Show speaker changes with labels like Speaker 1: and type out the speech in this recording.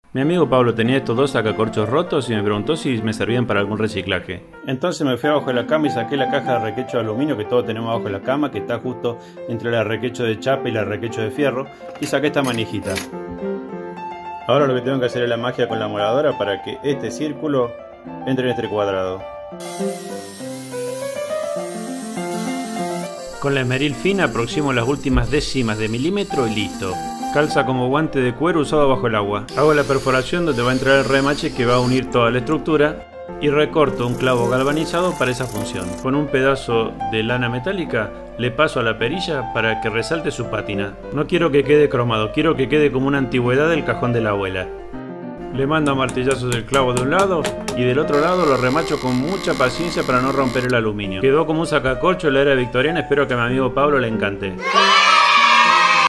Speaker 1: Mi amigo Pablo tenía estos dos sacacorchos rotos y me preguntó si me servían para algún reciclaje. Entonces me fui abajo de la cama y saqué la caja de requecho de aluminio que todos tenemos abajo de la cama, que está justo entre la requecho de chapa y la requecho de fierro, y saqué esta manijita. Ahora lo que tengo que hacer es la magia con la moladora para que este círculo entre en este cuadrado. Con la esmeril fina aproximo las últimas décimas de milímetro y listo. Calza como guante de cuero usado bajo el agua. Hago la perforación donde va a entrar el remache que va a unir toda la estructura y recorto un clavo galvanizado para esa función. Con un pedazo de lana metálica le paso a la perilla para que resalte su pátina. No quiero que quede cromado, quiero que quede como una antigüedad del cajón de la abuela. Le mando a martillazos el clavo de un lado y del otro lado lo remacho con mucha paciencia para no romper el aluminio. Quedó como un sacacorcho en la era victoriana, espero que a mi amigo Pablo le encante.